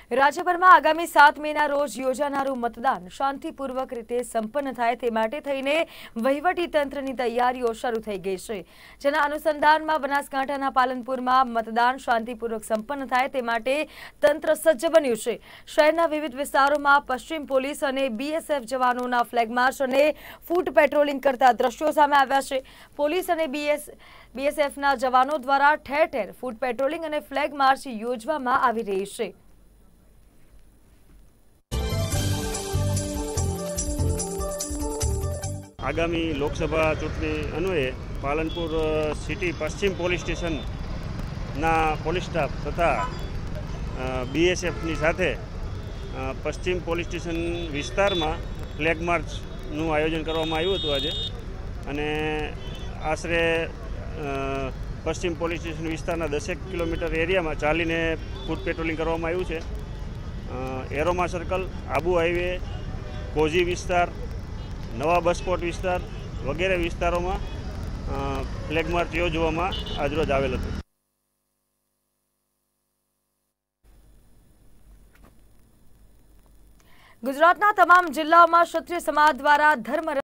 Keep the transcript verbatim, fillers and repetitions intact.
રાજ્યભરમાં આગામી સાત મેના રોજ યોજાનારું મતદાન શાંતિપૂર્વક રીતે સંપન્ન થાય તે માટે થઈને વહીવટી તંત્રની તૈયારીઓ શરૂ થઈ ગઈ છે, જેના અનુસંધાનમાં બનાસકાંઠાના પાલનપુરમાં મતદાન શાંતિપૂર્વક સંપન્ન થાય તે માટે તંત્ર સજ્જ બન્યું છે। શહેરના વિવિધ વિસ્તારોમાં પશ્ચિમ પોલીસ અને બીએસએફ જવાનોના ફ્લેગ માર્ચ અને ફૂટ પેટ્રોલિંગ કરતા દ્રશ્યો સામે આવ્યા છે। પોલીસ અને બીએસ બીએસએફના જવાનો દ્વારા ઠેર ઠેર ફૂટ પેટ્રોલિંગ અને ફ્લેગ માર્ચ યોજવામાં આવી રહી છે। आगामी लोकसभा चूंटणी अन्वये पालनपुर सिटी पश्चिम पोलीस स्टेशन ना पोलीस स्टाफ तथा बीएसएफनी साथे पश्चिम पोलीस स्टेशन विस्तार में फ्लेग मार्चनु आयोजन करवामां आव्युं हतुं आजे अने आश्रे पश्चिम पोलीस स्टेशन विस्तारना दसेक किलोमीटर एरिया में चालीने फूट पेट्रोलिंग करवामां आव्युं छे। एरोमा सर्कल, आबू हाईवे, कोजी विस्तार, नवा बस स्पोट विस्तार वगैरह विस्तारों में फ्लेग मार्च योजवामां आजरोज आवेल हतुं। गुजरातना तमाम जिल्लाओं में क्षत्रिय समाज द्वारा धर्म